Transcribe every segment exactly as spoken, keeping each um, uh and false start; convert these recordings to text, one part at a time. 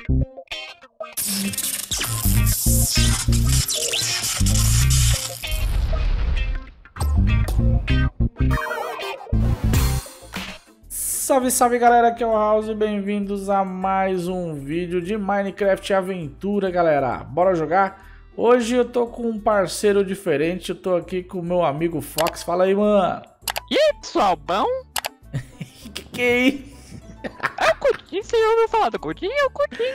Salve, salve galera, aqui é o House e bem-vindos a mais um vídeo de Minecraft Aventura, galera. Bora jogar? Hoje eu tô com um parceiro diferente, eu tô aqui com o meu amigo Fox. Fala aí, mano. E aí, pessoal, bom? que que é isso? É o Coutinho, você já ouviu falar do Coutinho? É o Coutinho.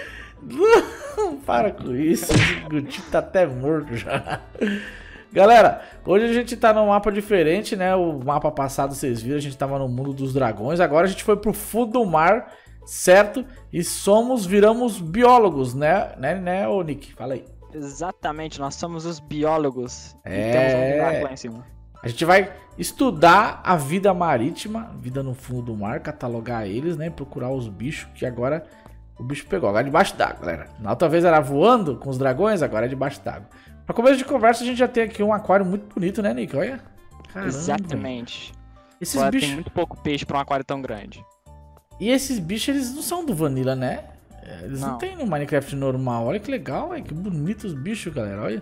Não, para com isso, o Coutinho tá até morto já. Galera, hoje a gente tá num mapa diferente, né? O mapa passado vocês viram, a gente tava no mundo dos dragões. Agora a gente foi pro fundo do mar, certo? E somos, viramos biólogos, né? Né, né, ô Nick? Fala aí. Exatamente, nós somos os biólogos. É. E temos um buraco lá em cima. A gente vai estudar a vida marítima, vida no fundo do mar, catalogar eles, né? Procurar os bichos, que agora o bicho pegou. Agora é debaixo d'água, galera. Na outra vez era voando com os dragões, agora é debaixo d'água. Pra começo de conversa, a gente já tem aqui um aquário muito bonito, né, Nick? Olha. Caramba. Exatamente. Esses Agora bichos... tem muito pouco peixe pra um aquário tão grande. E esses bichos, eles não são do Vanilla, né? Eles não, não tem no Minecraft normal. Olha que legal, véio. Que bonitos os bichos, galera. Olha.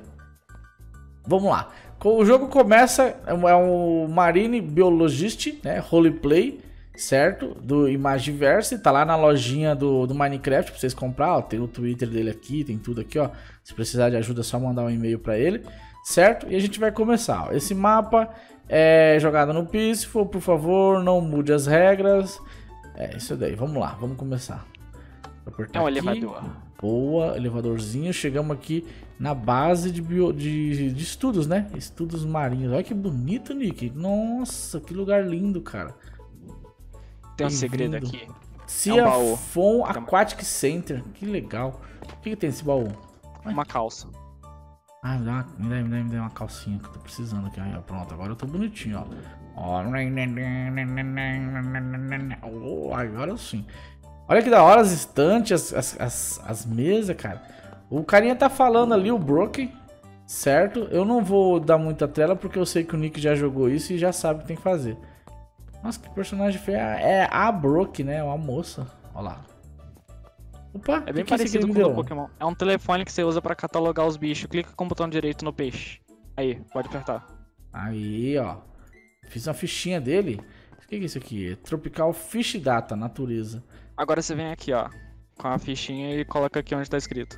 Vamos lá. O jogo começa, é um Marine Biologist, né? Roleplay, certo? Do Imagiverse. Tá lá na lojinha do, do Minecraft pra vocês comprar. Ó, tem o Twitter dele aqui, tem tudo aqui, ó. Se precisar de ajuda, é só mandar um e-mail pra ele, certo? E a gente vai começar. Ó. Esse mapa é jogado no Peaceful, por favor, não mude as regras. É isso daí. Vamos lá, vamos começar. Vou apertar é um aqui. elevador. Boa, elevadorzinho. Chegamos aqui na base de, bio, de, de estudos, né? Estudos marinhos. Olha que bonito, Nick. Nossa, que lugar lindo, cara. Tem um segredo aqui. Siafon é um Aquatic Center. Que legal. O que, que tem esse baú? Uma calça. Ah, me dá, uma, me, dá, me, dá, me dá uma calcinha que eu tô precisando aqui. Aí, pronto, agora eu tô bonitinho, ó. Oh, agora sim. Olha que da hora as estantes, as, as, as mesas, cara. O carinha tá falando ali, o Broken, certo? Eu não vou dar muita tela porque eu sei que o Nick já jogou isso e já sabe o que tem que fazer. Nossa, que personagem feio. É a Broke, né? Uma moça. Olha lá. Opa, é bem que parecido que com o do Pokémon. É um telefone que você usa pra catalogar os bichos. Clica com o botão direito no peixe. Aí, pode apertar. Aí, ó. Fiz uma fichinha dele. O que é isso aqui? Tropical Fish Data, natureza. Agora você vem aqui, ó. Com a fichinha e coloca aqui onde tá escrito.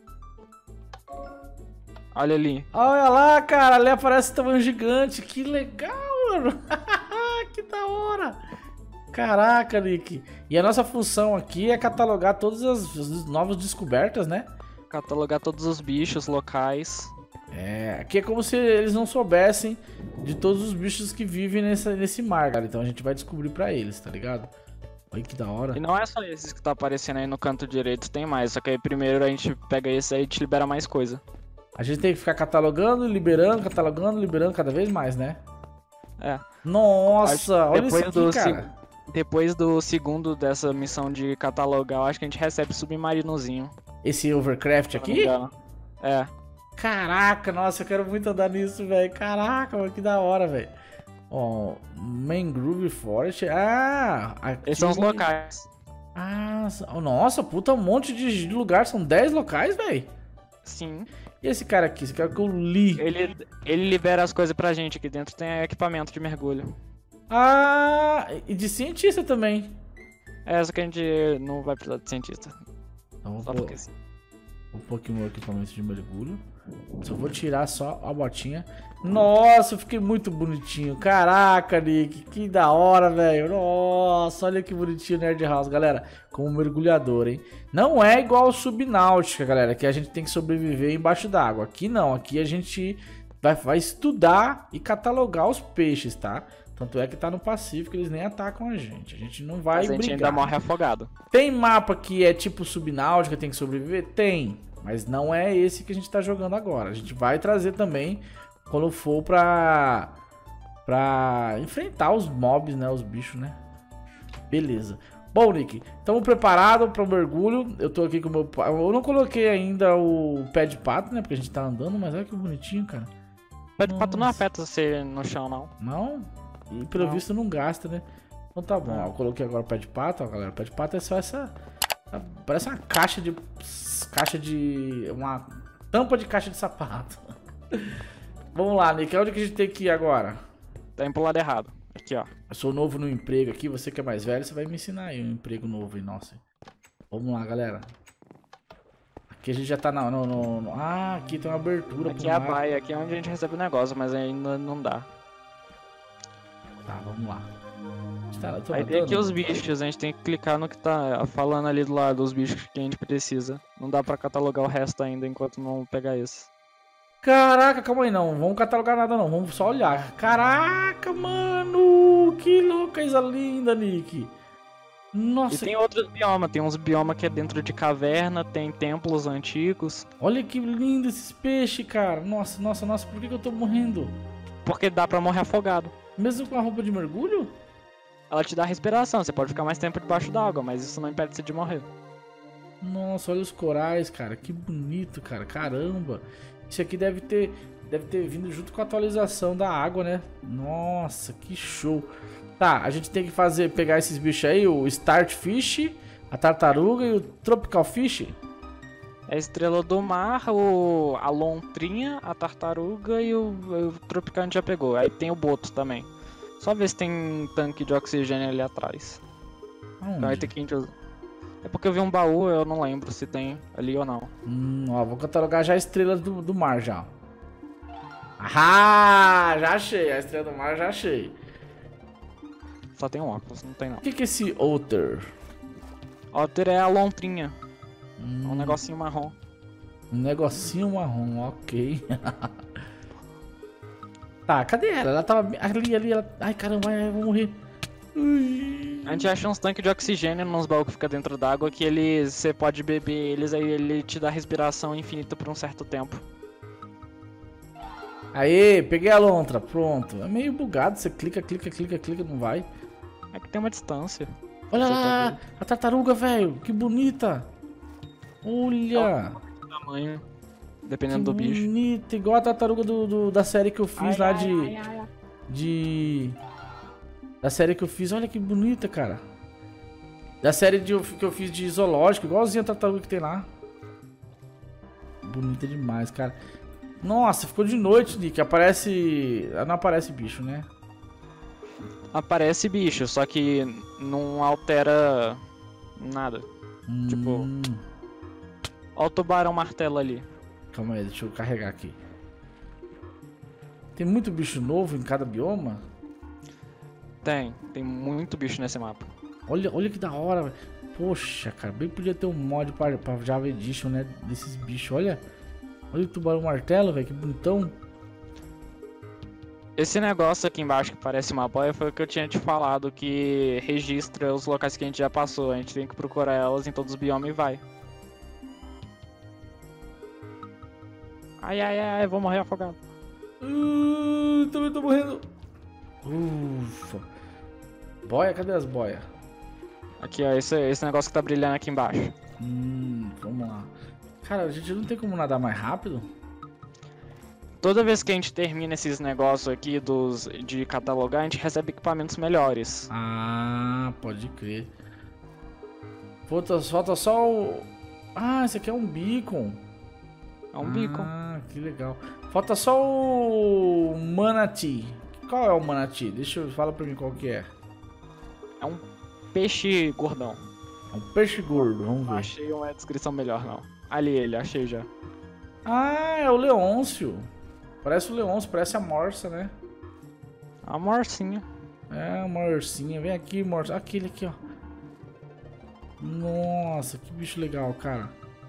Olha ali. Olha lá, cara. Ali aparece o tamanho gigante. Que legal, mano. Que da hora. Caraca, Nick. E a nossa função aqui é catalogar todas as, as novas descobertas, né? Catalogar todos os bichos locais. É, aqui é como se eles não soubessem de todos os bichos que vivem nessa, nesse mar, cara. Então a gente vai descobrir pra eles, tá ligado? Olha que da hora. E não é só esses que tá aparecendo aí no canto direito, tem mais. Só que aí primeiro a gente pega esse aí e te libera mais coisa. A gente tem que ficar catalogando, liberando, catalogando, liberando cada vez mais, né? É. Nossa, olha isso aqui, do cara. Depois do segundo dessa missão de catalogar, eu acho que a gente recebe submarinozinho. Esse Overcraft aqui? É. Caraca, nossa, eu quero muito andar nisso, velho. Caraca, mano, que da hora, velho. Ó, Mangrove Forest. Ah, aqui... Esses são os locais. Ah, nossa, puta, um monte de lugar. São dez locais, velho. Sim. E esse cara aqui, esse cara que eu li? Ele, ele libera as coisas pra gente. Aqui dentro tem equipamento de mergulho. Ah, e de cientista também. É, só que a gente não vai precisar de cientista. Então, só vou, porque sim. Um pouquinho meu equipamento de mergulho. Só vou tirar só a botinha. Nossa, eu fiquei muito bonitinho. Caraca, Nick, que da hora, velho. Nossa, olha que bonitinho o Nerd House, galera. Como mergulhador, hein? Não é igual ao Subnáutica, galera, que a gente tem que sobreviver embaixo d'água. Aqui não, aqui a gente vai, vai estudar e catalogar os peixes, tá? Tanto é que tá no Pacífico, eles nem atacam a gente. A gente não vai brigar. Mas a gente ainda morre afogado. Tem mapa que é tipo Subnáutica, tem que sobreviver? Tem. Mas não é esse que a gente tá jogando agora. A gente vai trazer também quando for pra... Pra enfrentar os mobs, né? Os bichos, né? Beleza. Bom, Nick, estamos preparados para o mergulho. Eu tô aqui com o meu... Eu não coloquei ainda o pé de pato, né? Porque a gente tá andando, mas olha que bonitinho, cara. Pé de pato não afeta você no chão, não. Não? E pelo não. visto não gasta, né? Então tá bom, ó, eu coloquei agora o pé de pato, ó, galera. O pé de pato é só essa Parece uma caixa de... Caixa de... Uma tampa de caixa de sapato. Vamos lá, Nick. Onde que a gente tem que ir agora? Tá indo pro lado errado. Aqui, ó. Eu sou novo no emprego aqui. Você que é mais velho, você vai me ensinar aí um emprego novo aí, nossa. Vamos lá, galera. Aqui a gente já tá na... No, no, no... Ah, aqui tem uma abertura. Aqui é a baia. Aqui é onde a gente recebe o negócio, mas ainda não dá. Tá, vamos lá. Tá, aí tem aqui os bichos, a gente tem que clicar no que tá falando ali do lado, os bichos que a gente precisa. Não dá pra catalogar o resto ainda enquanto não pegar esse. Caraca, calma aí não, vamos catalogar nada não, vamos só olhar. Caraca, mano, que louca linda, Nick. Nossa. E tem outros biomas, tem uns biomas que é dentro de caverna, tem templos antigos. Olha que lindo esses peixes, cara. Nossa, nossa, nossa, por que, que eu tô morrendo? Porque dá pra morrer afogado. Mesmo com a roupa de mergulho? Ela te dá respiração, você pode ficar mais tempo debaixo d'água, mas isso não impede você de morrer. Nossa, olha os corais, cara, que bonito, cara, caramba. Isso aqui deve ter, deve ter vindo junto com a atualização da água, né? Nossa, que show. Tá, a gente tem que fazer, pegar esses bichos aí, o Starfish, a tartaruga e o Tropical Fish. É a estrela do mar, o, a lontrinha, a tartaruga e o, o tropical a gente já pegou. Aí tem o boto também. Só ver se tem um tanque de oxigênio ali atrás. Aonde? Então aí tem que a gente usa. É porque eu vi um baú, eu não lembro se tem ali ou não. Hum, ó, vou catalogar já estrelas do, do mar já. Ah, já achei, a estrela do mar já achei. Só tem um óculos, não tem não. O que que é esse Otter? Otter é a lontrinha. Hum, É um negocinho marrom. Um negocinho marrom, ok. Tá, cadê ela? Ela tava ali, ali, ela... Ai, caramba, ai, eu vou morrer. Ui. A gente acha uns tanques de oxigênio nos baús que fica dentro d'água que eles, você pode beber eles, aí ele te dá respiração infinita por um certo tempo. Aê, peguei a lontra, pronto. É meio bugado, você clica, clica, clica, clica, não vai. É que tem uma distância. Olha lá, a tartaruga, velho, que bonita. Olha. Tamanho, dependendo do bicho. Bonita, igual a tartaruga do, do- da série que eu fiz Ai, lá ai, de... ai, ai, ai. De... Da série que eu fiz, olha que bonita, cara. Da série de, que eu fiz de zoológico, igualzinho a tartaruga que tem lá. Bonita demais, cara. Nossa, ficou de noite, Nick. Aparece... Não aparece bicho, né? Aparece bicho, só que não altera nada. Tipo- Hum, Olha o tubarão martelo ali. calma aí, deixa eu carregar aqui. Tem muito bicho novo em cada bioma? Tem, tem muito bicho nesse mapa. Olha, olha que da hora, velho. Poxa, cara, bem podia ter um mod pra, pra Java Edition, né? Desses bichos, olha. Olha o tubarão martelo, velho, que bonitão. Esse negócio aqui embaixo que parece uma boia foi o que eu tinha te falado, que registra os locais que a gente já passou. A gente tem que procurar elas em todos os biomas e vai. Ai, ai, ai, vou morrer afogado. Uh, também tô morrendo. Ufa. Boia, cadê as boias? Aqui, ó, esse, esse negócio que tá brilhando aqui embaixo. Hum, vamos lá. Cara, a gente não tem como nadar mais rápido? Toda vez que a gente termina esses negócios aqui dos, de catalogar, a gente recebe equipamentos melhores. Ah, pode crer. Falta, falta só o... Ah, esse aqui é um beacon. É um beacon. Ah, que legal. Falta só o manatee. Qual é o manatee? Deixa eu... Fala pra mim qual que é. É um peixe gordão. É um peixe gordo, vamos Não ver. achei uma descrição melhor, não. Ali ele, achei já. Ah, é o leôncio. Parece o leôncio, parece a morsa, né? A morcinha. É, uma ursinha. Vem aqui, morsa. Aquele aqui, ó. Nossa, que bicho legal, cara.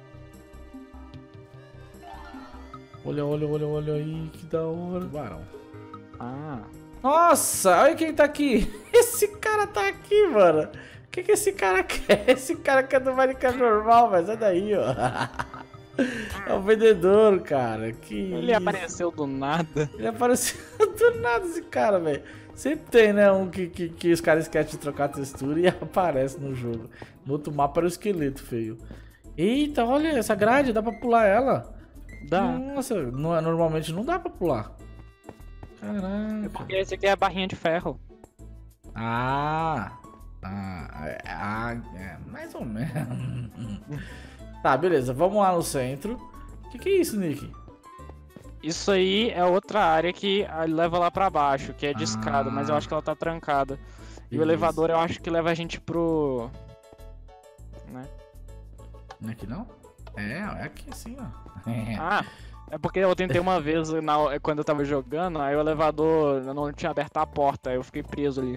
Olha, olha, olha, olha aí, que da hora. Tubarão. Ah. Nossa, olha quem tá aqui. Esse cara tá aqui, mano. O que que esse cara quer? Esse cara quer do Minecraft normal, mas sai daí, ó. É o vendedor, cara. Que Ele isso? apareceu do nada. Ele apareceu do nada, esse cara, velho. Sempre tem, né, um que, que, que os caras esquecem de trocar a textura e aparece no jogo. No outro mapa era o esqueleto feio. Eita, olha essa grade, dá pra pular ela. Dá. Nossa, não, normalmente não dá pra pular. É Caraca. porque esse aqui é a barrinha de ferro. Ah. Ah, é, ah, é, mais ou menos. Tá, beleza. Vamos lá no centro. O que, que é isso, Nick? Isso aí é outra área que leva lá pra baixo, que é de Ah. escada, mas eu acho que ela tá trancada. E o Beleza. elevador eu acho que leva a gente pro... né? Não é aqui não? É, é aqui sim, ó. Ah, é porque eu tentei uma vez na, quando eu tava jogando, aí o elevador eu não tinha aberto a porta, aí eu fiquei preso ali.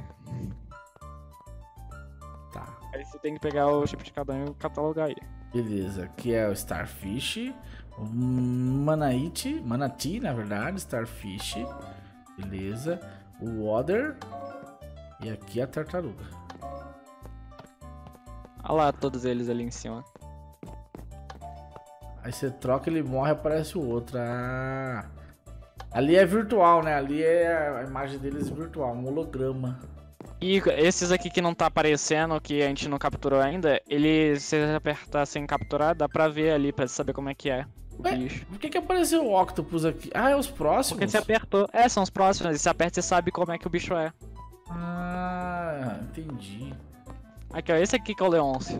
Tá. Aí você tem que pegar o chip de cada um e catalogar aí. Beleza, aqui é o Starfish, o Manatee, Manatee, na verdade, Starfish. Beleza. O Water. E aqui a tartaruga. Olha lá todos eles ali em cima. Aí você troca, ele morre, aparece o outro. Ah. Ali é virtual, né? Ali é a imagem deles virtual, um holograma. E esses aqui que não tá aparecendo, que a gente não capturou ainda, ele, se você apertar sem capturar, dá pra ver ali, pra saber como é que é o Ué, bicho. por que que apareceu o Octopus aqui? Ah, é os próximos? Porque você apertou. É, são os próximos, e se aperta você sabe como é que o bicho é. Ah, entendi. Aqui ó, esse aqui que é o Leôncio.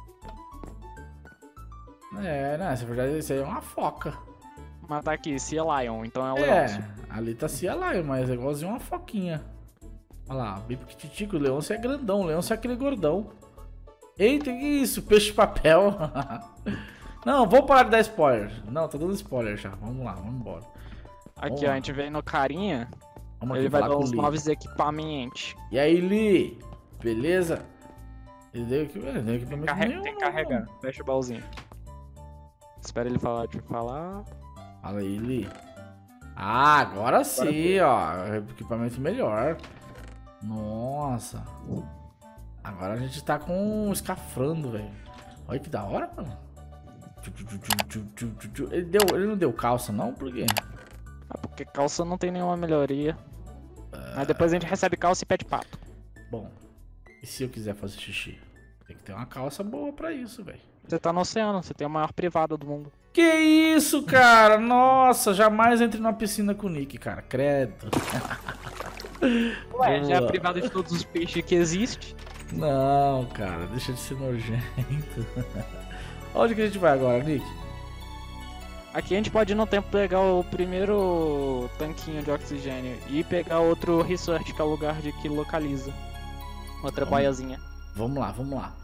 É, né? Na verdade, esse aí é uma foca. Mas tá aqui, Sea Lion, então é o É, Leôncio. ali tá Sea Lion, mas é igualzinho uma foquinha. Olha lá, bem pequititico, o Leôncio é grandão, o Leôncio é aquele gordão. Eita, que isso? Peixe papel. Não, vou parar de dar spoiler. Não, tá dando spoiler já. Vamos lá, vamos embora. Aqui Vamos ó, lá. a gente vem no carinha, Vamos ele aqui vai falar dar com o os Lee. novos equipamentos. E aí, Lee? Beleza? Ele deu aqui, ele deu equipamento Carrega, nenhum, tem que não. carregar, fecha o baúzinho. Espera ele falar, deixa eu falar. Fala aí, Lee. Ah, agora sim, ó. Equipamento melhor. Nossa. Agora a gente tá com um escafrando, velho. Olha que da hora, mano. Ele, deu, ele não deu calça, não? Por quê? Ah, porque calça não tem nenhuma melhoria. Mas depois a gente recebe calça e pé de pato. Bom, e se eu quiser fazer xixi? Tem que ter uma calça boa pra isso, velho. Você tá no oceano, você tem a maior privada do mundo. Que isso, cara? Nossa, jamais entre numa piscina com o Nick, cara. Credo. Ué, já é a Boa. privada de todos os peixes que existe. Não, cara, deixa de ser nojento. Onde que a gente vai agora, Nick? Aqui a gente pode ir no tempo pegar o primeiro tanquinho de oxigênio e pegar outro research, que é o lugar de que localiza. Outra Vamos. boiazinha. Vamos lá, vamos lá.